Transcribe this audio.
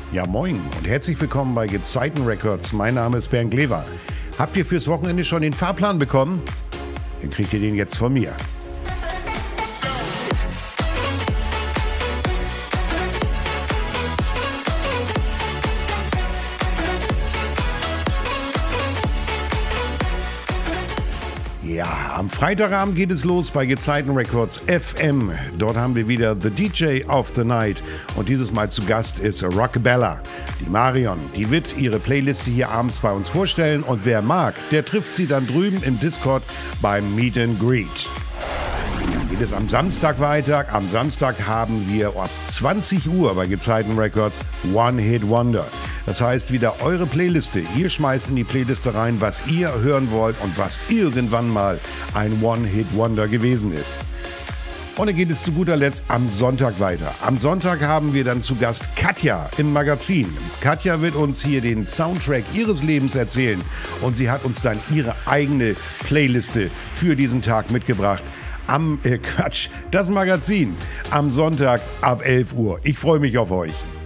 Ja, moin und herzlich willkommen bei Gezeiten Records. Mein Name ist Bernd Glewer. Habt ihr fürs Wochenende schon den Fahrplan bekommen? Dann kriegt ihr den jetzt von mir. Ja, am Freitagabend geht es los bei Gezeiten Records FM. Dort haben wir wieder The DJ of the Night. Und dieses Mal zu Gast ist Rockabella. Die Marion, die wird ihre Playliste hier abends bei uns vorstellen. Und wer mag, der trifft sie dann drüben im Discord beim Meet and Greet. Dann geht es am Samstag weiter. Am Samstag haben wir ab 20 Uhr bei Gezeiten Records One Hit Wonder. Das heißt wieder eure Playliste. Ihr schmeißt in die Playliste rein, was ihr hören wollt und was irgendwann mal ein One-Hit-Wonder gewesen ist. Und dann geht es zu guter Letzt am Sonntag weiter. Am Sonntag haben wir dann zu Gast Katja im Magazin. Katja wird uns hier den Soundtrack ihres Lebens erzählen. Und sie hat uns dann ihre eigene Playliste für diesen Tag mitgebracht. Das Magazin am Sonntag ab 11 Uhr. Ich freue mich auf euch.